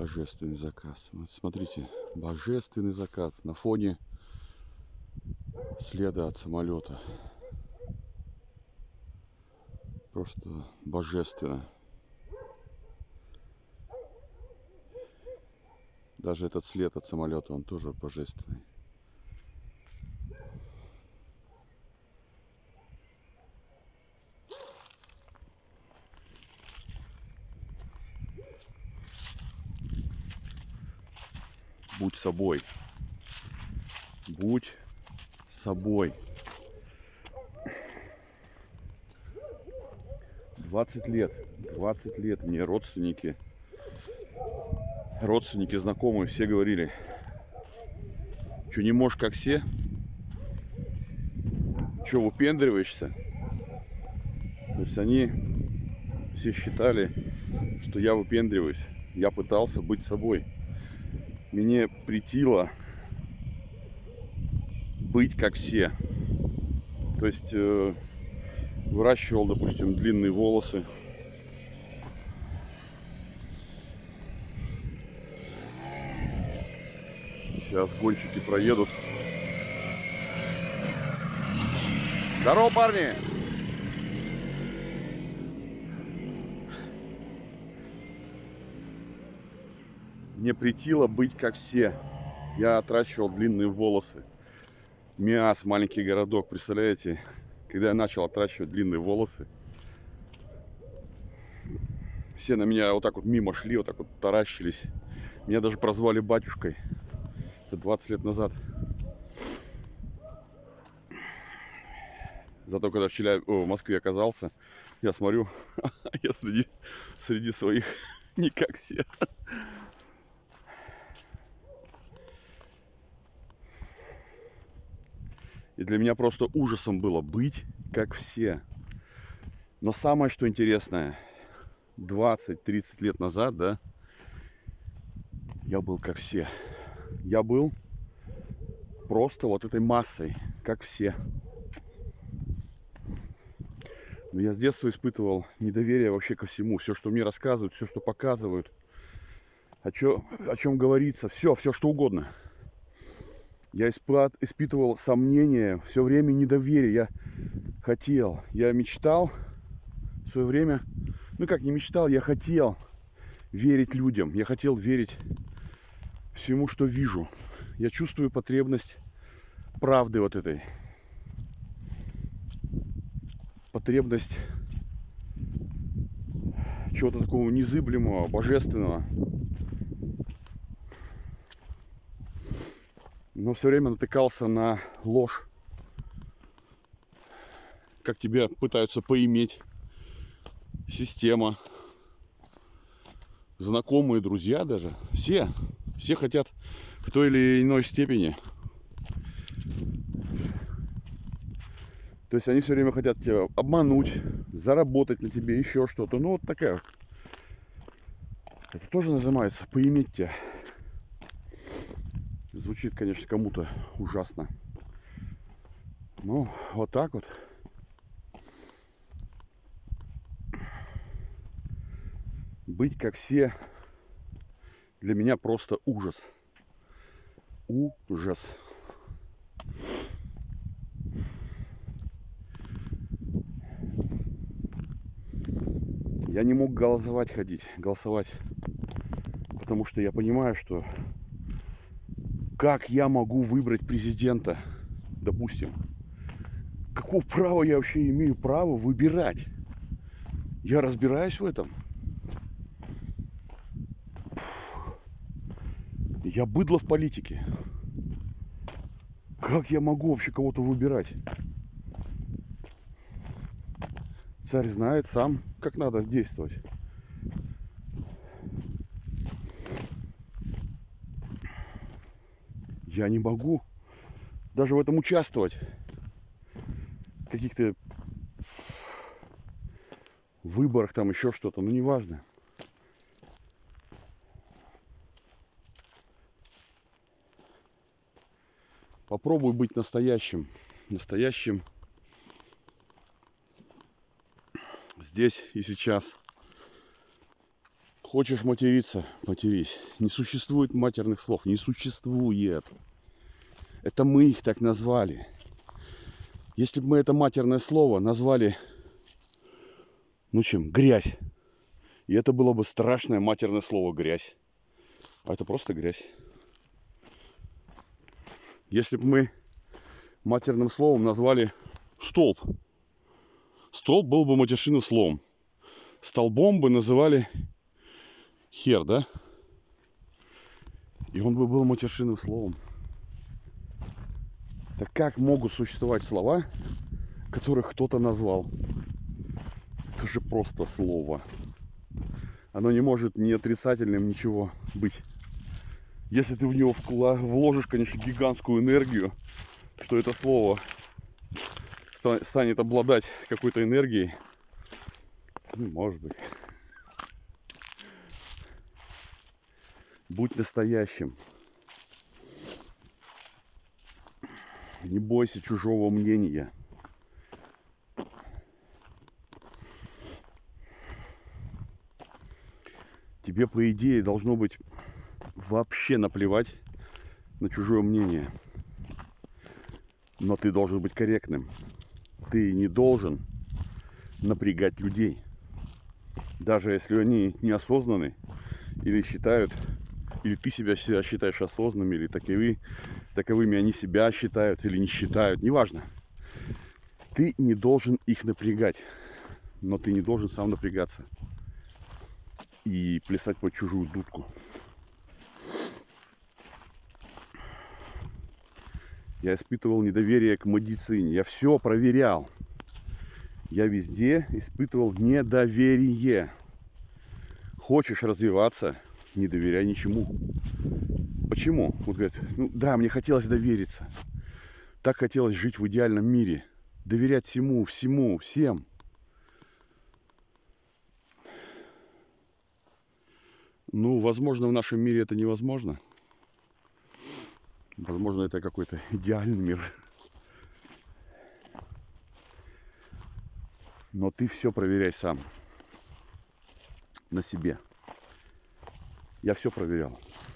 Божественный закат. Вот смотрите, божественный закат на фоне следа от самолета. Просто божественно. Даже этот след от самолета, он тоже божественный. Будь собой. Будь собой. 20 лет мне родственники, знакомые, все говорили: что, не можешь как все? Что, выпендриваешься? То есть они все считали, что я выпендриваюсь. Я пытался быть собой. Мне претило быть как все. То есть выращивал, допустим, длинные волосы. Сейчас гонщики проедут. Здорово, парни! Мне претило быть как все. Я отращивал длинные волосы. Миас, маленький городок, представляете? Когда я начал отращивать длинные волосы, все на меня вот так вот мимо шли, вот так вот таращились. Меня даже прозвали батюшкой. Это 20 лет назад. Зато когда в Москве оказался, я смотрю, я среди своих не как все. И для меня просто ужасом было быть как все. Но самое, что интересное, 20-30 лет назад, да, я был как все. Я был просто вот этой массой, как все. Но я с детства испытывал недоверие вообще ко всему. Все, что мне рассказывают, все, что показывают, о чем говорится, все что угодно. Я испытывал сомнения, все время недоверие. Я мечтал в свое время, ну как не мечтал, я хотел верить людям, я хотел верить всему, что вижу. Я чувствую потребность правды вот этой. Потребность чего-то такого незыблемого, божественного. Но все время натыкался на ложь. Как тебя пытаются поиметь. Система. Знакомые, друзья даже. Все хотят в той или иной степени. То есть они все время хотят тебя обмануть, заработать на тебе, еще что-то. Ну вот такая вот. Это тоже называется поиметь тебя. Звучит, конечно, кому-то ужасно. Ну, вот так вот. Быть как все для меня просто ужас. Ужас. Я не мог голосовать, потому что я понимаю, что как я могу выбрать президента, допустим. Какого права я вообще имею право выбирать? Я разбираюсь в этом. Я быдло в политике. Как я могу вообще кого-то выбирать? Царь знает сам, как надо действовать. Я не могу даже в этом участвовать. В каких-то выборах, там еще что-то, ну неважно. Попробуй быть настоящим. Настоящим здесь и сейчас. Хочешь материться? Матерись. Не существует матерных слов. Не существует. Это мы их так назвали. Если бы мы это матерное слово назвали, ну чем, грязь. И это было бы страшное матерное слово грязь. А это просто грязь. Если бы мы матерным словом назвали столб, столб был бы матершинным словом. Столбом бы называли хер, да? И он бы был матершинным словом. Так как могут существовать слова, которых кто-то назвал? Это же просто слово. Оно не может ни отрицательным ничего быть. Если ты в него вложишь, конечно, гигантскую энергию, что это слово станет обладать какой-то энергией, ну, может быть. Будь настоящим. Не бойся чужого мнения. Тебе, по идее, должно быть вообще наплевать на чужое мнение. Но ты должен быть корректным. Ты не должен напрягать людей. Даже если они неосознанны или считают, или ты себя считаешь осознанными, или таковыми они себя считают или не считают, неважно. Ты не должен их напрягать, но ты не должен сам напрягаться и плясать под чужую дудку. Я испытывал недоверие к медицине. Я все проверял. Я везде испытывал недоверие. Хочешь развиваться, не доверяй ничему. Почему? Он говорит, ну да, мне хотелось довериться. Так хотелось жить в идеальном мире. Доверять всему, всем. Ну, возможно, в нашем мире это невозможно. Возможно, это какой-то идеальный мир. Но ты все проверяй сам. На себе. Я все проверял.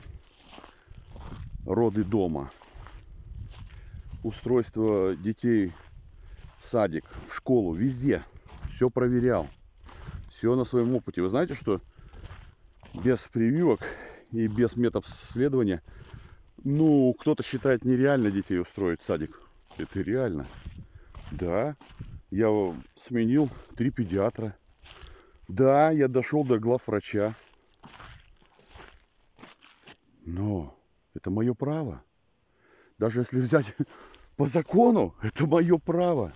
Роды дома. Устройство детей в садик, в школу, везде. Все проверял. Все на своем опыте. Вы знаете, что без прививок и без методов исследования, ну, кто-то считает нереально детей устроить в садик. Это реально. Да, я сменил 3 педиатра. Да, я дошел до главврача. Но это мое право. Даже если взять по закону, это мое право.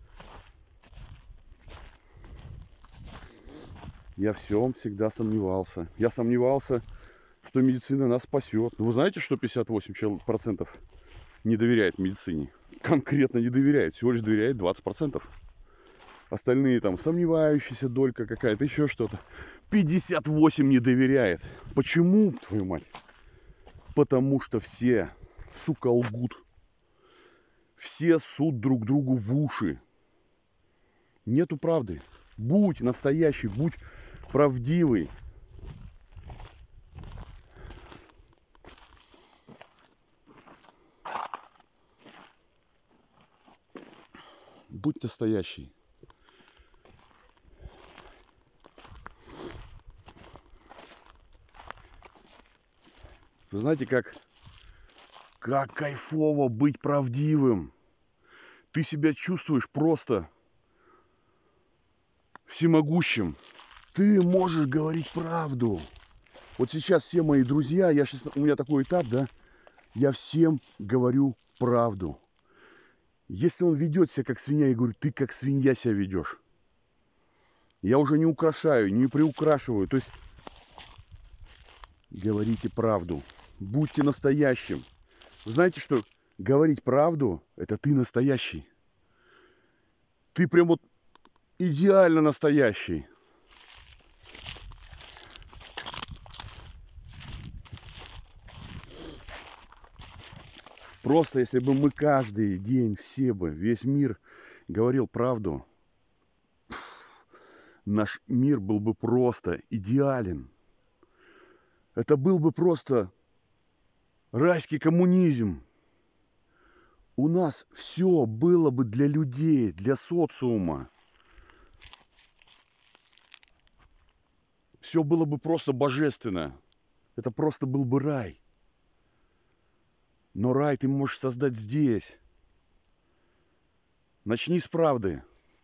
Я всем всегда сомневался. Я сомневался, что медицина нас спасет. Но вы знаете, что 58% не доверяет медицине? Конкретно не доверяет. Всего лишь доверяет 20%. Остальные там сомневающиеся, долька какая-то, еще что-то. 58 не доверяет. Почему, твою мать? Потому что все, сука, лгут. Все ссут друг другу в уши. Нету правды. Будь настоящий, будь правдивый. Будь настоящий. Вы знаете, как кайфово быть правдивым. Ты себя чувствуешь просто всемогущим. Ты можешь говорить правду. Вот сейчас все мои друзья, у меня такой этап, да, я всем говорю правду. Если он ведет себя как свинья, я говорю, ты как свинья себя ведешь. Я уже не украшаю, не приукрашиваю. То есть говорите правду. Будьте настоящим. Вы знаете, что говорить правду – это ты настоящий. Ты прям вот идеально настоящий. Просто если бы мы каждый день, все бы, весь мир говорил правду, наш мир был бы просто идеален. Это был бы просто райский коммунизм. У нас все было бы для людей, для социума. Все было бы просто божественно. Это просто был бы рай. Но рай ты можешь создать здесь. Начни с правды.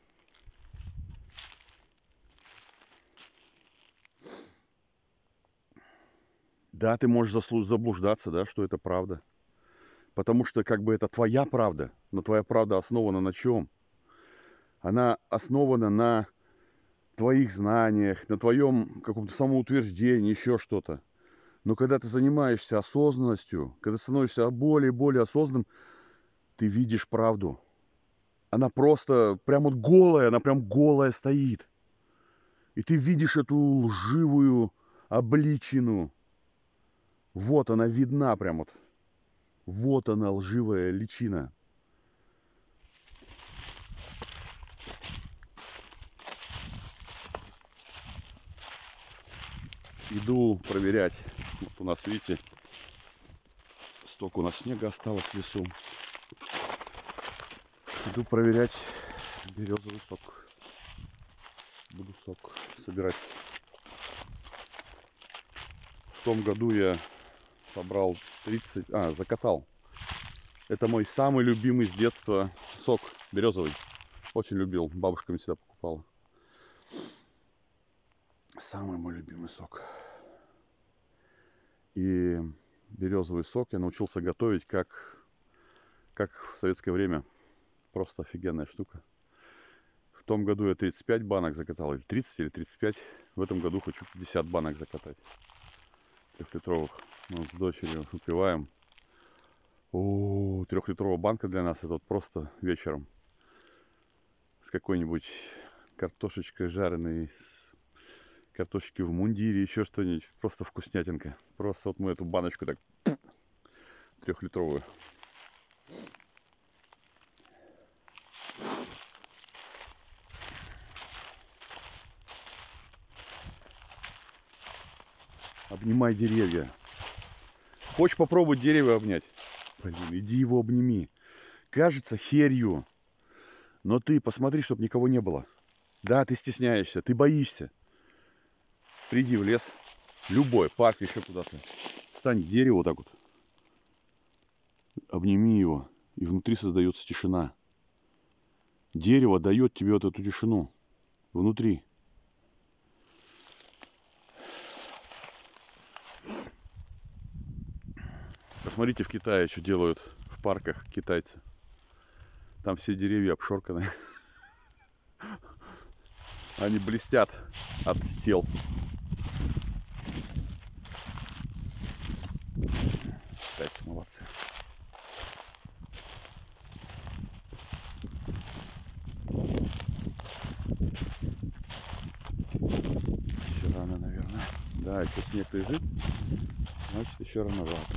Да, ты можешь заблуждаться, да, что это правда. Потому что как бы это твоя правда. Но твоя правда основана на чем? Она основана на твоих знаниях, на твоем каком-то самоутверждении, еще что-то. Но когда ты занимаешься осознанностью, когда становишься более и более осознанным, ты видишь правду. Она просто прям вот голая, она прям голая стоит. И ты видишь эту лживую обличину. Вот она видна прям вот. Вот она, лживая личина. Иду проверять. Вот у нас, видите, столько у нас снега осталось в лесу. Иду проверять березовый сок. Буду сок собирать. В том году я собрал 30... закатал. Это мой самый любимый с детства сок березовый. Очень любил. Бабушка мне всегда покупала. Самый мой любимый сок. И березовый сок я научился готовить как в советское время. Просто офигенная штука. В том году я 35 банок закатал. Или 30, или 35. В этом году хочу 50 банок закатать. 3-литровых. Мы с дочерью выпиваем. О, 3-литровая банка для нас это вот просто вечером. С какой-нибудь картошечкой жареной, с картошечкой в мундире, еще что-нибудь. Просто вкуснятинка. Просто вот мы эту баночку так 3-литровую. Обнимай деревья. Хочешь попробовать дерево обнять? Блин, иди его обними. Кажется херью. Но ты посмотри, чтобы никого не было. Да, ты стесняешься, ты боишься. Приди в лес. Любой, парк, еще куда-то. Встань к дереву вот так вот. Обними его. И внутри создается тишина. Дерево дает тебе вот эту тишину. Внутри. Посмотрите в Китае, что делают в парках китайцы. Там все деревья обшорканы. Они блестят от тел. Китайцы молодцы. Еще рано, наверное. Да, если снег лежит, значит еще рановато.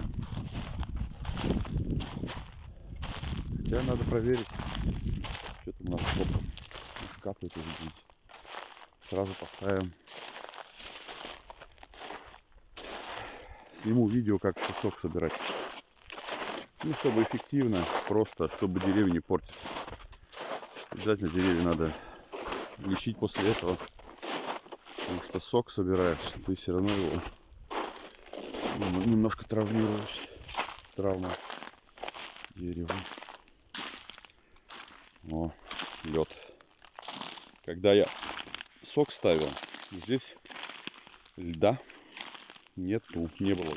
Хотя надо проверить. Что там у нас с топком. Капает уже, видите. Сразу поставим. Сниму видео, как сок собирать. Ну, чтобы эффективно, просто, чтобы деревья не портить. Обязательно деревья надо лечить после этого. Потому что сок собираешь, ты все равно его немножко травмируешь. Травма дерева. О, лед. Когда я сок ставил, здесь льда нету, не было.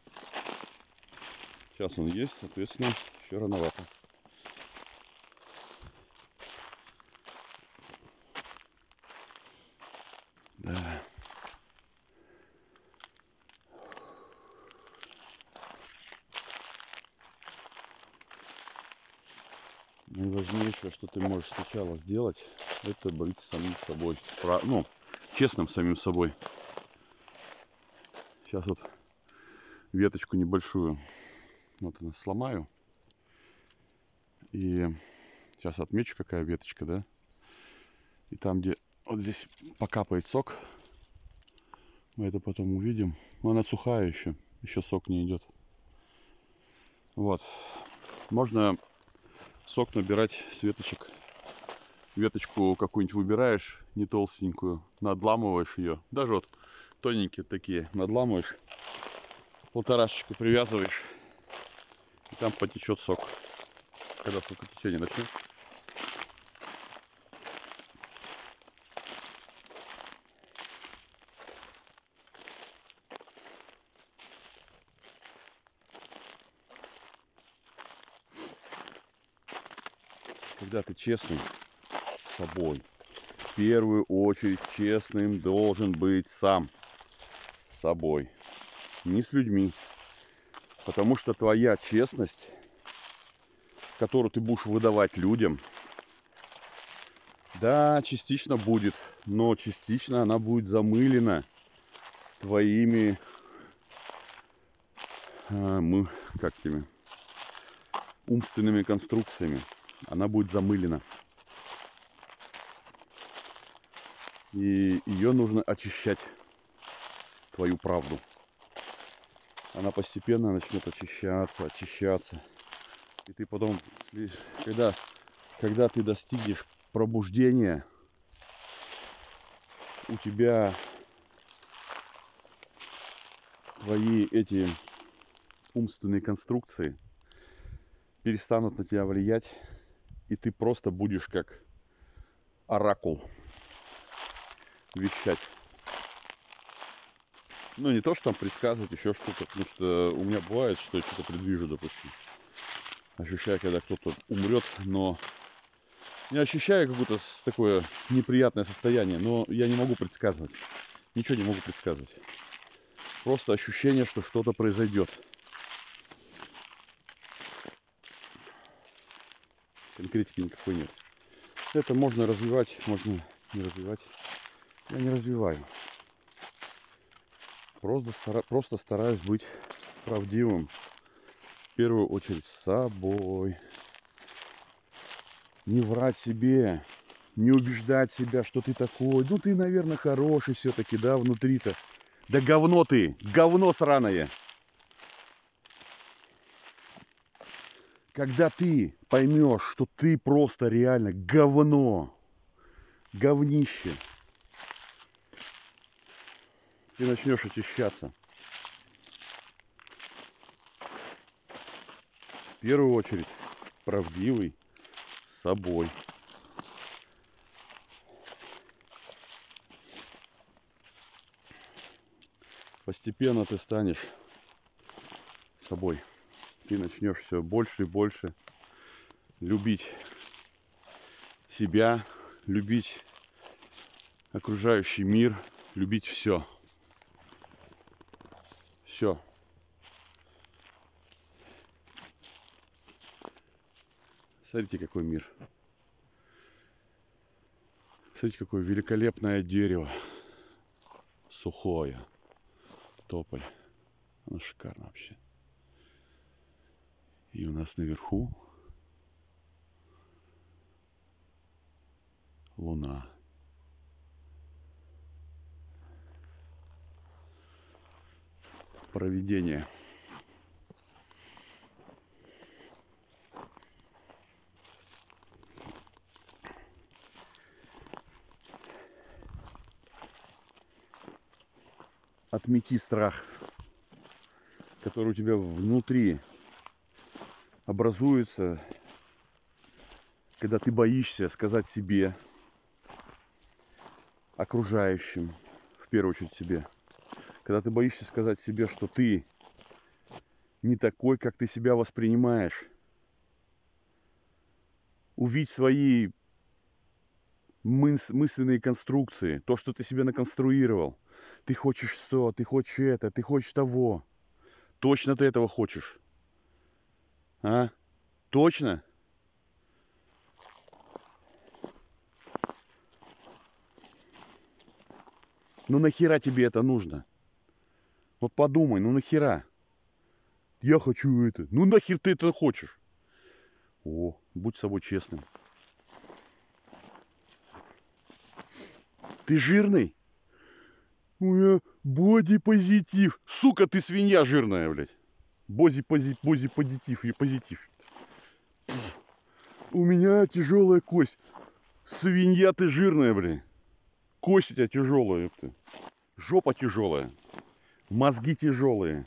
Сейчас он есть, соответственно, еще рановато. Да. Наиважнейшее, что ты можешь сначала сделать, это быть самим собой. Ну, честным самим собой. Сейчас вот веточку небольшую вот она сломаю. И сейчас отмечу, какая веточка, да. И там, где вот здесь покапает сок, мы Мы это потом увидим. Но она сухая еще. Еще сок не идет. Вот. Можно сок набирать с веточек. Веточку какую-нибудь выбираешь, не толстенькую, надламываешь ее. Даже вот тоненькие такие надламываешь. Полторашечку привязываешь. И там потечет сок. Когда сокотечение начнется. Когда ты честный с собой, в первую очередь честным должен быть сам с собой, не с людьми. Потому что твоя честность, которую ты будешь выдавать людям, да, частично будет, но частично она будет замылена твоими умственными конструкциями. Она будет замылена. И ее нужно очищать, твою правду. Она постепенно начнет очищаться. И ты потом, когда ты достигнешь пробуждения, у тебя твои эти умственные конструкции перестанут на тебя влиять, и ты просто будешь как оракул вещать. Ну, не то, что там предсказывать, еще что-то, потому что у меня бывает, что я что-то предвижу, допустим. Ощущаю, когда кто-то умрет, но я ощущаю какое-то такое неприятное состояние, но я не могу предсказывать. Ничего не могу предсказывать. Просто ощущение, что что-то произойдет. Конкретики никакой нет. Это можно развивать, можно не развивать. Я не развиваю. Просто стараюсь быть правдивым. В первую очередь с собой. Не врать себе. Не убеждать себя, что ты такой. Ну ты, наверное, хороший все-таки, да, внутри-то. Да говно ты. Говно сраное. Когда ты поймешь, что ты просто реально говно. Говнище. Ты начнешь очищаться. В первую очередь правдивый с собой. Постепенно ты станешь собой. Ты начнешь все больше и больше любить себя, любить окружающий мир, любить все. Все. Смотрите, какой мир. Смотрите, какое великолепное дерево. Сухое. Тополь. Оно шикарно вообще. И у нас наверху луна. Провидение. Отмети страх, который у тебя внутри образуется, когда ты боишься сказать себе, окружающим, в первую очередь себе. Когда ты боишься сказать себе, что ты не такой, как ты себя воспринимаешь. Увидь свои мысленные конструкции, то, что ты себе наконструировал. Ты хочешь что, ты хочешь это, ты хочешь того. Точно ты этого хочешь? А? Точно? Ну нахера тебе это нужно? Вот подумай, ну нахера? Я хочу это. Ну нахер ты это хочешь? О, будь с собой честным. Ты жирный? У меня бодипозитив. Сука, ты свинья жирная, блядь. Бодипозитив и позитив. У меня тяжелая кость. Свинья ты жирная, блядь. Кость у тебя тяжелая, ёпта. Жопа тяжелая. Мозги тяжелые.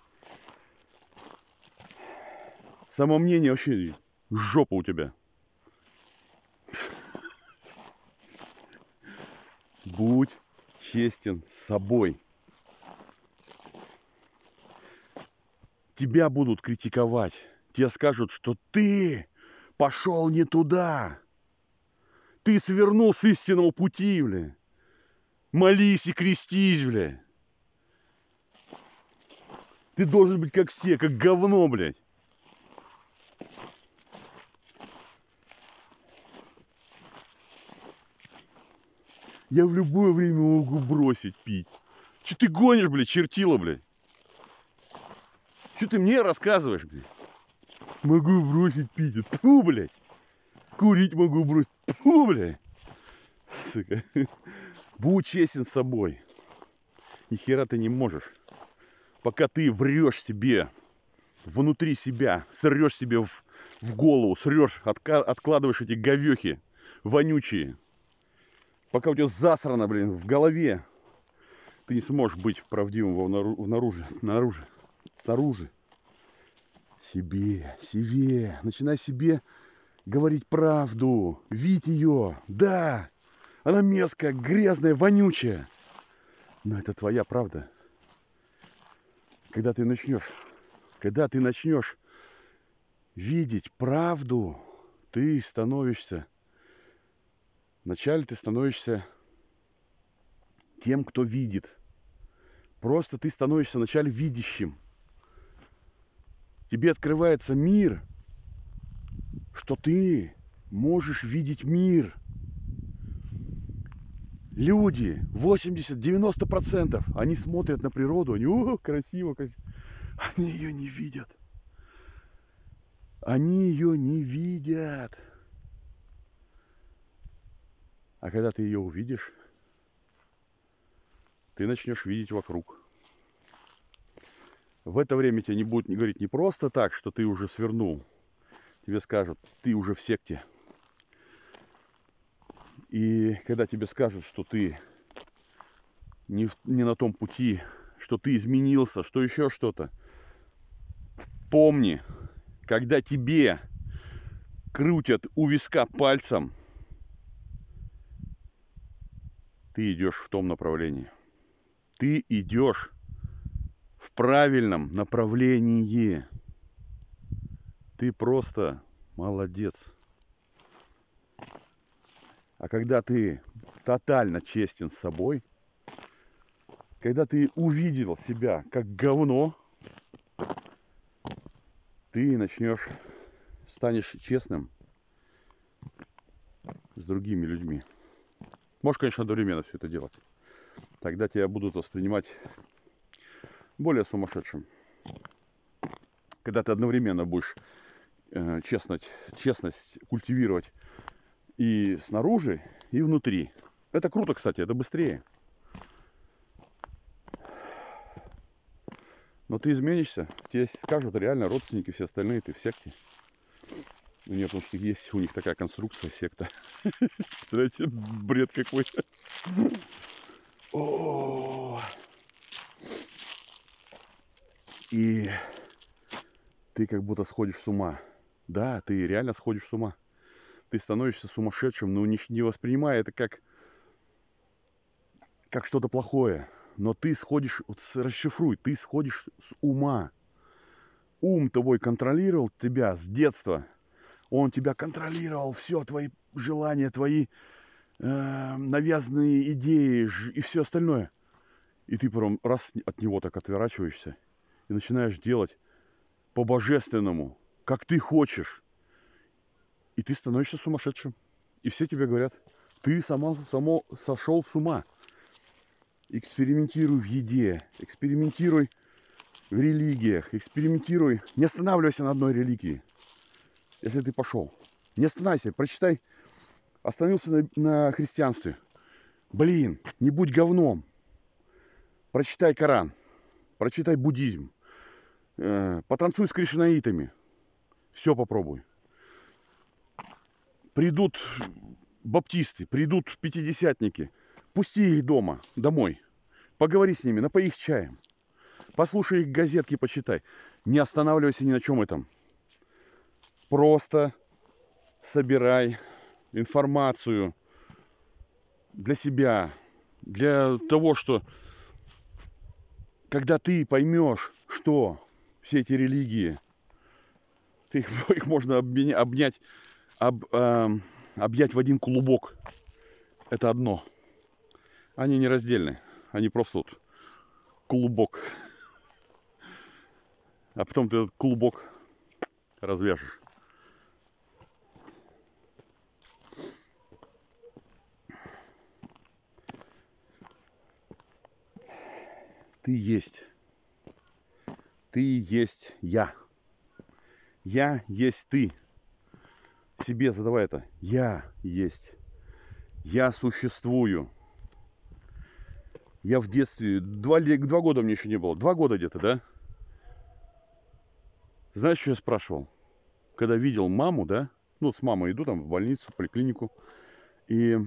Самомнение вообще жопа у тебя. Будь честен с собой. Тебя будут критиковать. Тебе скажут, что ты пошел не туда. Ты свернул с истинного пути, бля. Молись и крестись, бля. Ты должен быть как все, как говно, блядь. Я в любое время могу бросить пить. Че ты гонишь, блядь, чертила, блядь? Че ты мне рассказываешь, блядь? Могу бросить пить. Тьфу, блядь. Курить могу бросить. Тьфу, блядь. Сука. Будь честен с собой. Ни хера ты не можешь. Пока ты врешь себе, внутри себя, срешь себе в голову, срешь, откладываешь эти говехи вонючие. Пока у тебя засрано, блин, в голове, ты не сможешь быть правдивым снаружи. Себе. Начинай себе говорить правду. Видь ее. Да, она мерзкая, грязная, вонючая. Но это твоя правда. Когда ты начнешь видеть правду, ты становишься... Вначале ты становишься тем, кто видит. Просто ты становишься вначале видящим. Тебе открывается мир, что ты можешь видеть мир. Люди, 80-90%, они смотрят на природу, они, о, красиво, красиво. Они ее не видят. Они ее не видят. А когда ты ее увидишь, ты начнешь видеть вокруг. В это время тебе не будут говорить не просто так, что ты уже свернул. Тебе скажут, ты уже в секте. И когда тебе скажут, что ты не на том пути, что ты изменился, что еще что-то, помни, когда тебе крутят у виска пальцем, ты идешь в том направлении. Ты идешь в правильном направлении. Ты просто молодец. А когда ты тотально честен с собой, когда ты увидел себя как говно, ты станешь честным с другими людьми. Можешь, конечно, одновременно все это делать. Тогда тебя будут воспринимать более сумасшедшим. Когда ты одновременно будешь честность культивировать и снаружи, и внутри. Это круто, кстати, это быстрее. Но ты изменишься, тебе скажут реально родственники, все остальные, ты в секте. Нет, потому что есть у них такая конструкция, секта. Представляете, бред какой-то. И ты как будто сходишь с ума. Да, ты реально сходишь с ума. Ты становишься сумасшедшим, но не воспринимая это как что-то плохое. Но ты сходишь, расшифруй, ты сходишь с ума. Ум твой контролировал тебя с детства. Он тебя контролировал, все, твои желания, твои навязанные идеи и все остальное. И ты потом раз от него так отворачиваешься и начинаешь делать по-божественному, как ты хочешь. И ты становишься сумасшедшим. И все тебе говорят, ты сошел с ума. Экспериментируй в еде, экспериментируй в религиях, экспериментируй. Не останавливайся на одной религии, если ты пошел. Не останавливайся, прочитай. Остановился на христианстве. Блин, не будь говном. Прочитай Коран, прочитай буддизм, потанцуй с кришнаитами. Все попробуй. Придут баптисты, придут пятидесятники. Пусти их дома, домой. Поговори с ними, напои их чаем. Послушай их газетки, почитай. Не останавливайся ни на чем этом. Просто собирай информацию для себя. Для того, что когда ты поймешь, что все эти религии, их можно обнять, объять в один клубок. Это одно. Они нераздельны. Они просто вот клубок. А потом ты этот клубок развяжешь. Ты есть. Ты есть я. Я есть ты. Себе задавай это. Я есть. Я существую. Я в детстве, 2 года мне еще не было. 2 года где-то, да? Знаешь, что я спрашивал? Когда видел маму, да? Ну, с мамой иду там в больницу, в поликлинику. И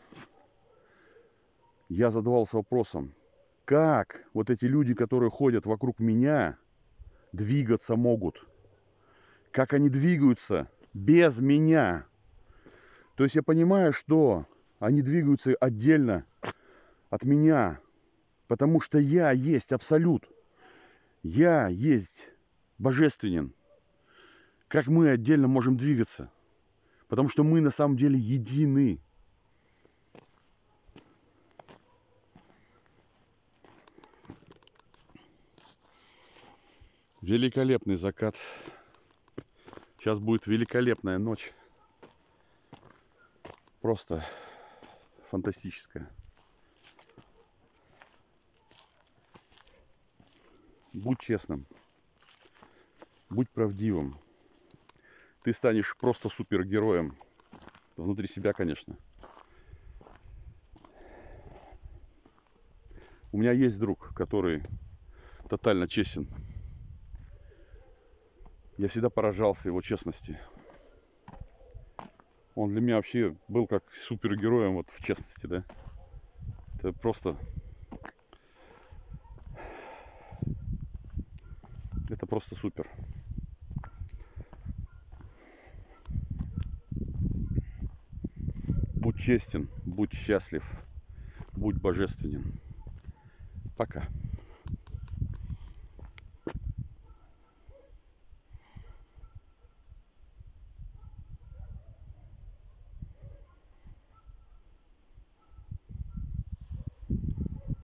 я задавался вопросом, как вот эти люди, которые ходят вокруг меня, двигаться могут? Как они двигаются без меня? То есть я понимаю, что они двигаются отдельно от меня, потому что я есть абсолют. Я есть божественен. Как мы отдельно можем двигаться? Потому что мы на самом деле едины. Великолепный закат. Сейчас будет великолепная ночь. Просто фантастическая. Будь честным. Будь правдивым. Ты станешь просто супергероем. Внутри себя, конечно. У меня есть друг, который тотально честен. Я всегда поражался его честности. Он для меня вообще был как супергероем вот в честности, да. Это просто... Это просто супер. Будь честен, будь счастлив, будь божественен. Пока.